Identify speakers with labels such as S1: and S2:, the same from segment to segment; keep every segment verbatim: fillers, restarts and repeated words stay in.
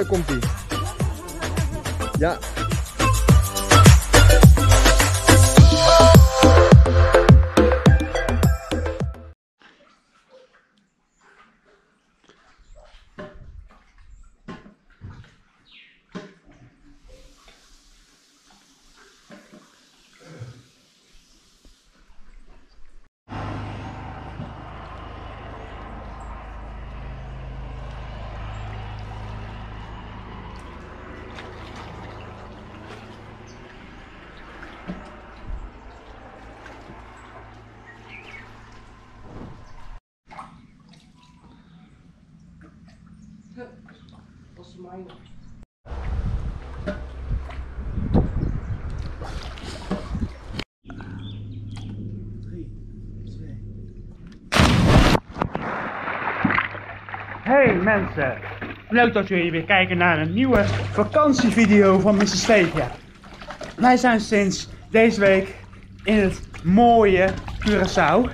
S1: daar komt hij. Ja.
S2: Dat is mijn.
S3: Hey mensen, leuk dat jullie weer kijken naar een nieuwe vakantievideo van missus Veepje. Wij zijn sinds deze week in het mooie Curaçao.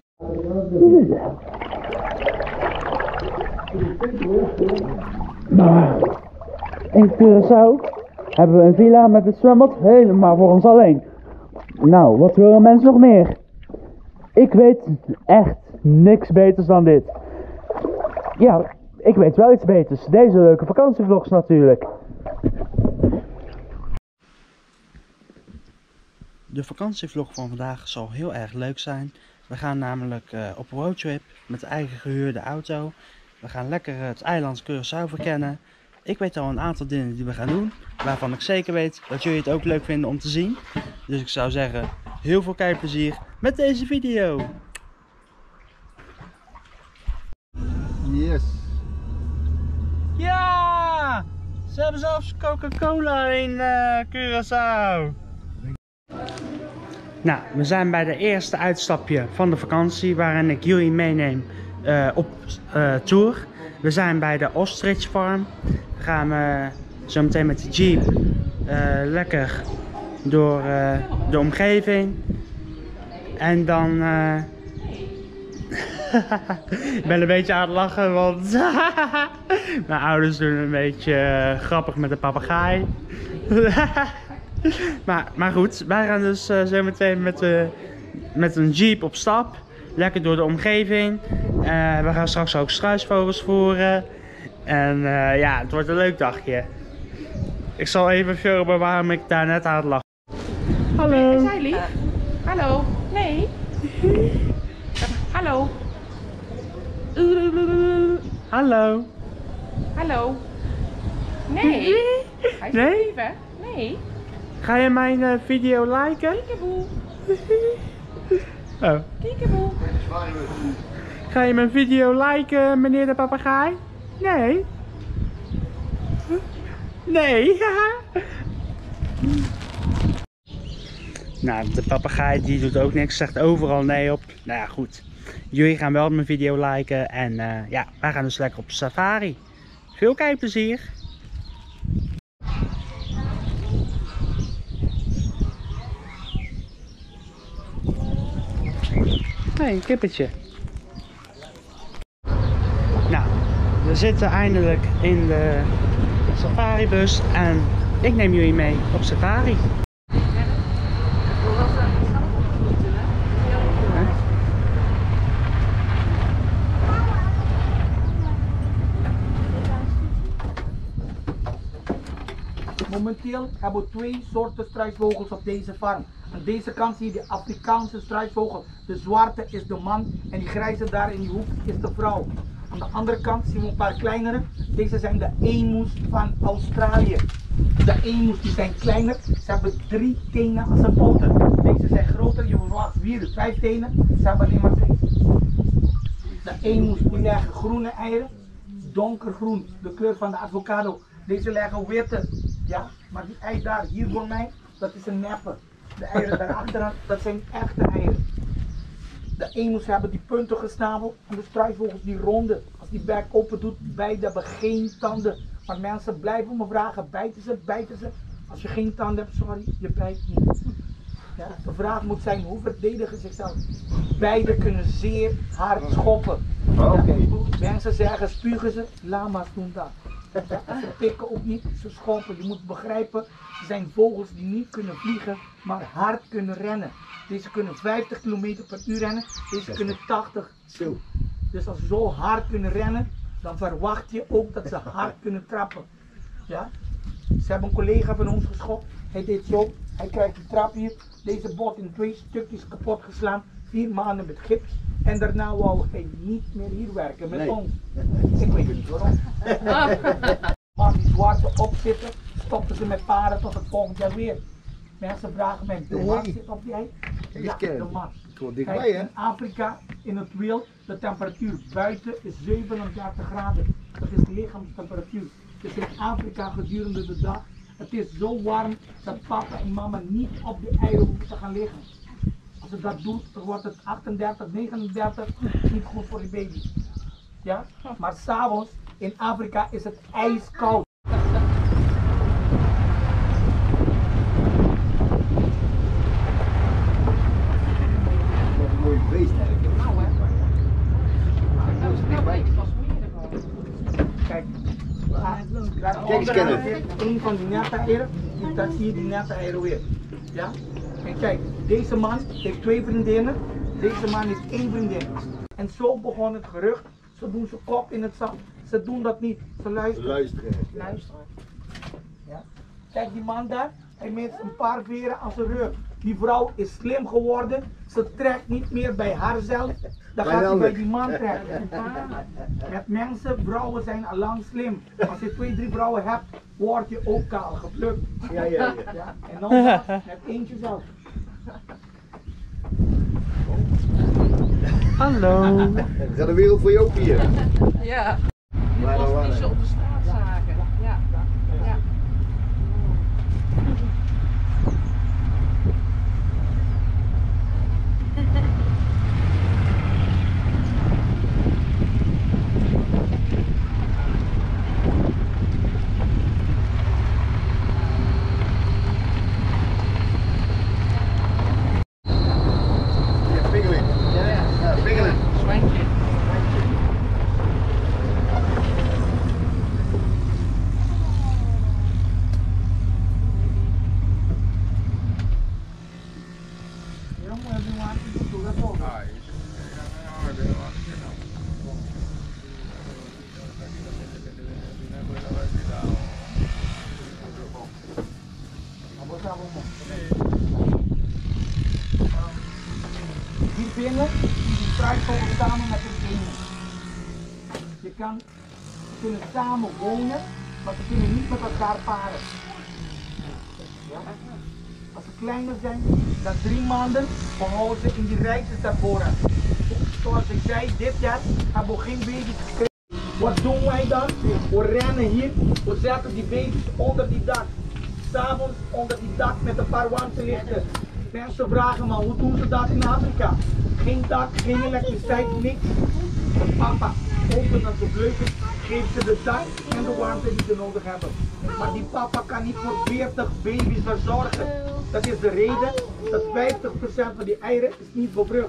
S3: In Curaçao hebben we een villa met het zwembad helemaal voor ons alleen. Nou, wat willen mensen nog meer? Ik weet echt niks beters dan dit. Ja, ik weet wel iets beters. Deze leuke vakantievlogs natuurlijk. De vakantievlog van vandaag zal heel erg leuk zijn. We gaan namelijk uh, op roadtrip met de eigen gehuurde auto. We gaan lekker het eiland Curaçao verkennen. Ik weet al een aantal dingen die we gaan doen, waarvan ik zeker weet dat jullie het ook leuk vinden om te zien. Dus ik zou zeggen, heel veel kijkplezier met deze video.
S1: Yes.
S3: Ja! Ze hebben zelfs Coca-Cola in uh, Curaçao. Nou, we zijn bij de eerste uitstapje van de vakantie waarin ik jullie meeneem uh, op uh, tour. We zijn bij de Ostrich Farm. We gaan uh, zo meteen met de jeep uh, lekker door uh, de omgeving. En dan... Uh... ik ben een beetje aan het lachen, want mijn ouders doen een beetje uh, grappig met de papegaai. maar, maar goed, wij gaan dus uh, zo meteen met, uh, met een jeep op stap. Lekker door de omgeving. Uh, we gaan straks ook struisvogels voeren. En uh, ja, het wordt een leuk dagje. Ik zal even filmen waarom ik daar net aan het lachen. Hallo.
S2: Is hij lief? Uh, hallo. Nee. Hallo.
S3: Hallo.
S2: Hallo. Nee. Hij is
S3: Nee?
S2: lief, hè? Nee.
S3: Ga je mijn uh, video liken?
S2: Kiekeboe.
S3: Oh.
S2: Kiekeboe.
S3: Ga je mijn video liken, meneer de papegaai? Nee. Nee. Nou, de papegaai die doet ook niks, zegt overal nee op. Nou ja, goed. Jullie gaan wel mijn video liken en uh, ja, wij gaan dus lekker op safari. Veel kijkplezier. Hé, hey, een kippetje. Nou, we zitten eindelijk in de safaribus en ik neem jullie mee op safari.
S4: Momenteel hebben we twee soorten struisvogels op deze farm. Aan deze kant zie je de Afrikaanse struisvogel. De zwarte is de man en die grijze daar in die hoek is de vrouw. Aan de andere kant zien we een paar kleinere. Deze zijn de emus van Australië. De emus die zijn kleiner. Ze hebben drie tenen als een poten. Deze zijn groter. Je verwacht vier, vijf tenen. Ze hebben alleen maar twee. De emus die leggen groene eieren. Donkergroen, de kleur van de avocado. Deze leggen witte. Ja, maar die ei daar, hier voor mij, dat is een neppe. De eieren daarachter, dat zijn echte eieren. De emus hebben die puntige snavel en de struisvogels die ronde. Als die bek open doet, beide hebben geen tanden. Maar mensen blijven me vragen, bijten ze, bijten ze? Als je geen tanden hebt, sorry, je bijt niet. Ja, de vraag moet zijn, hoe verdedigen ze zichzelf? Beide kunnen zeer hard schoppen.
S1: Oh, okay.
S4: Ja, mensen zeggen, spugen ze, lama's doen dat. Ze pikken ook niet, ze schoppen. Je moet begrijpen, ze zijn vogels die niet kunnen vliegen, maar hard kunnen rennen. Deze kunnen vijftig kilometer per uur rennen, deze kunnen tachtig.
S1: Zo.
S4: Dus als ze zo hard kunnen rennen, dan verwacht je ook dat ze hard kunnen trappen. Ja? Ze hebben een collega van ons geschopt, hij deed zo, hij krijgt die trap hier, deze bot in twee stukjes kapot geslaan, vier maanden met gips. En daarna wou hij niet meer hier werken met
S1: Nee.
S4: ons. Ik weet niet waarom. Maar die zwarte opzitten, stopten ze met paren tot het volgend jaar weer. Mensen vragen mij, de Mars zit op die ei? Ja, de Mars.
S1: Gewoon
S4: Kijk,
S1: dichtbij, hè?
S4: in Afrika, in het wild, de temperatuur buiten is zevenendertig graden. Dat is de lichaamstemperatuur. Dus in Afrika gedurende de dag, het is zo warm dat papa en mama niet op de eieren hoeven te gaan liggen. Als ze dat doet, dan wordt het achtendertig, negenendertig, niet goed voor die baby. Ja? Maar s'avonds in Afrika is het ijskoud.
S1: Wat een mooie beest eigenlijk.
S2: Nou hè.
S1: Nou,
S2: Nou weet ik pas meer ervan.
S4: Kijk,
S1: Kijk eens, Kenneth.
S4: een van die nette eieren, daar zie je die nette eieren weer. Ja? En kijk, deze man heeft twee vriendinnen, deze man heeft één vriendin. En zo begon het gerucht, ze doen zijn kop in het zand. Ze doen dat niet, ze luisteren.
S1: Luisteren.
S4: Luisteren. Ja? Kijk die man daar, hij heeft een paar veren aan zijn rug. Die vrouw is slim geworden, ze trekt niet meer bij haarzelf, dan gaat hij bij die man trekken. Met mensen, vrouwen zijn al lang slim. Als je twee, drie vrouwen hebt, word je ook kaal geplukt.
S1: Ja, ja, ja.
S4: Ja? En dan met eentje zelf.
S3: Hallo.
S1: Er is een wereld voor je ook hier.
S2: Ja.
S1: Maar dan
S2: Als
S1: wel,
S2: die ze
S1: hè.
S2: op de straat zagen. Ja. Ja.
S1: Ja, pingeling.
S2: Ja.
S1: Ja, pingeling.
S2: Zwijntje.
S4: You don't want everyone to do that all. Die vinger, die struikvogels samen met hun vinger. Je kan, ze kunnen samen wonen, maar ze kunnen niet met elkaar paren. Ja? Als ze kleiner zijn dan drie maanden, behouden ze in die rijtjes daarvoor. Zoals ik zei, dit jaar hebben we geen baby's gekregen. Wat doen wij dan? We rennen hier, we zetten die baby's onder die dak. S'avonds onder die dak met een paar warmtelichten. Mensen vragen maar, hoe doen ze dat in Afrika? Geen dak, geen elektriciteit, niks. Papa opent als de vleugels, geeft ze de dak en de warmte die ze nodig hebben. Maar die papa kan niet voor veertig baby's verzorgen. Dat is de reden dat vijftig procent van die eieren is niet bevrucht.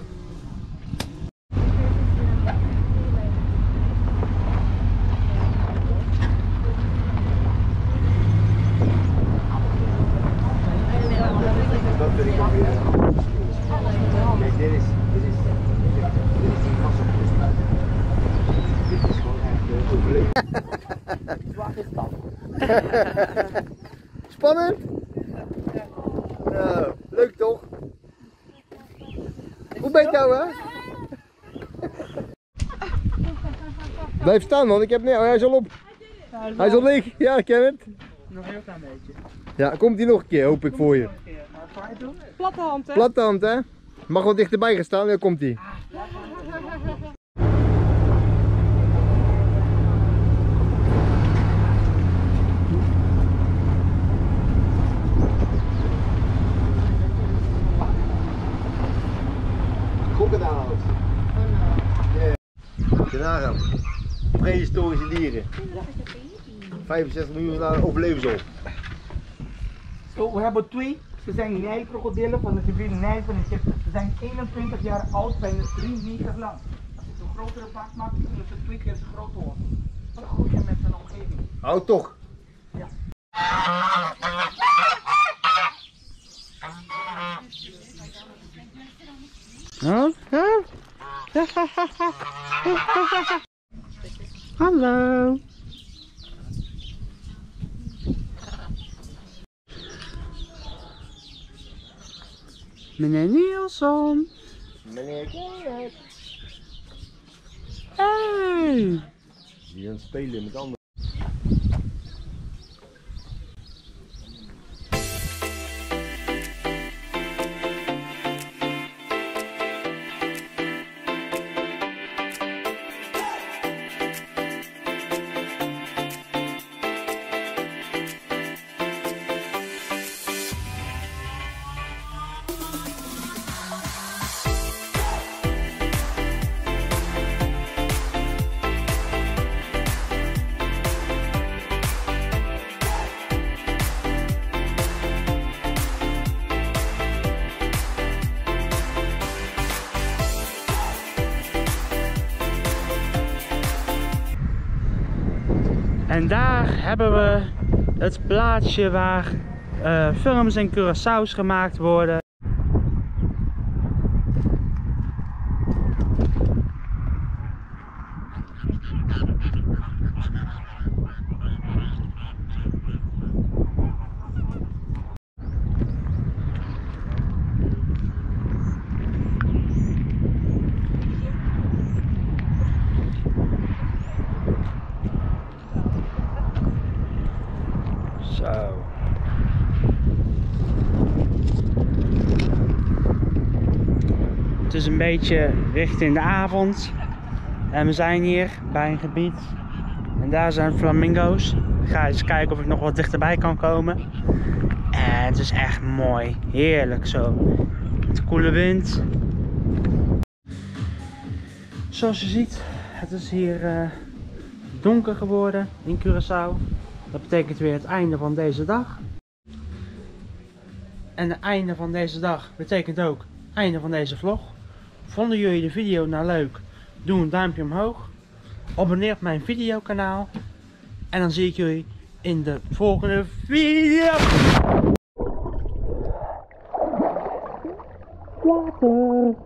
S1: Dat vind ik ook weer. Kijk, dit is, dit is, dit is die massa. Dit is gewoon echt uh, overleven.
S4: Wat is dat?
S1: Spannend? Nou, leuk toch? Hoe ben je nou, hè? Blijf staan, man. Ik heb nee, oh, hij is al op. Hij is al leeg. Ja, ik ken het.
S3: Nog een heel klein beetje.
S1: Ja, komt hij nog een keer, hoop ik voor je.
S2: Platte hand hè?
S1: Platte hand, hè? Mag wat dichterbij gaan staan, dan komt hij. Crocodiles. Yeah. Nagaan. Prehistorische dieren. vijfenzestig miljoen jaar overleven ze op.
S4: Zo, we hebben twee. Ze zijn nijlkrokodillen van de rivier Nijl van Egypte. Ze zijn eenentwintig jaar oud, bijna drie meter lang. Als je zo'n grotere bak maakt, kunnen ze twee keer zo groot worden. Een groepje met zijn omgeving.
S1: Oh, toch?
S4: Ja.
S3: Oh, oh. Hallo. Meneer Nielsen.
S1: Meneer Gerrit.
S3: Hey.
S1: Die aan het spelen met anderen.
S3: En daar hebben we het plaatsje waar uh, films en Curaçao's gemaakt worden. Zo. Het is een beetje richting de avond en we zijn hier bij een gebied en daar zijn flamingo's. Ik ga eens kijken of ik nog wat dichterbij kan komen. En het is echt mooi, heerlijk zo. Met koele wind. Zoals je ziet, het is hier uh, donker geworden in Curaçao. Dat betekent weer het einde van deze dag. En het einde van deze dag betekent ook het einde van deze vlog. Vonden jullie de video nou leuk? Doe een duimpje omhoog. Abonneer op mijn videokanaal. En dan zie ik jullie in de volgende video. Later.